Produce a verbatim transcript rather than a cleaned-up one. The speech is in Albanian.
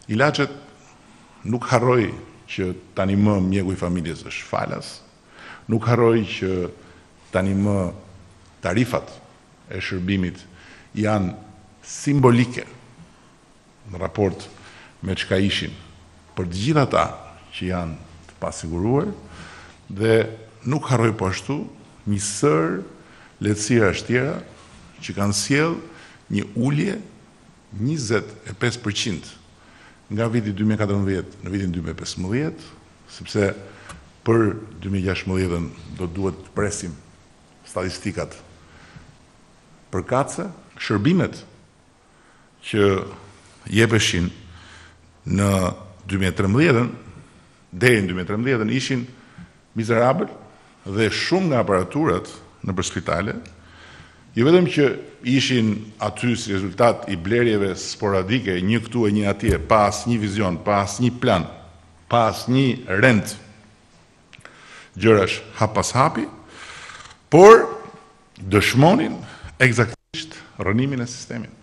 Ilaçet nuk harroj që tani më mjeku i familjes është falas, nuk harroj që tani më tarifat e shërbimit janë simbolike në raport me çka ishin për të gjithë ata që janë të pasiguruar, dhe nuk harroj po ashtu një sër lehtësirash tjera që kanë sjell një ulje njëzet e pesë përqind nga viti dy mijë e katërmbëdhjetë në vitin dy mijë e pesëmbëdhjetë, sepse për dy mijë e gjashtëmbëdhjetën do duhet të presim statistikat përkatëse. Shërbimet që jepeshin në dy mijë e trembëdhjetën deri në dy mijë e trembëdhjetën ishin mizerabël dhe shumë nga aparaturat nëpër spitale, jo vetëm që ishin aty si rezultat i blerjeve sporadike, një këtu e një atje, pa asnjë vizion, pa asnjë plan, pa asnjë rend, gjërash hap pas hapi, por dëshmonin eksaktësisht rënimin e sistemit.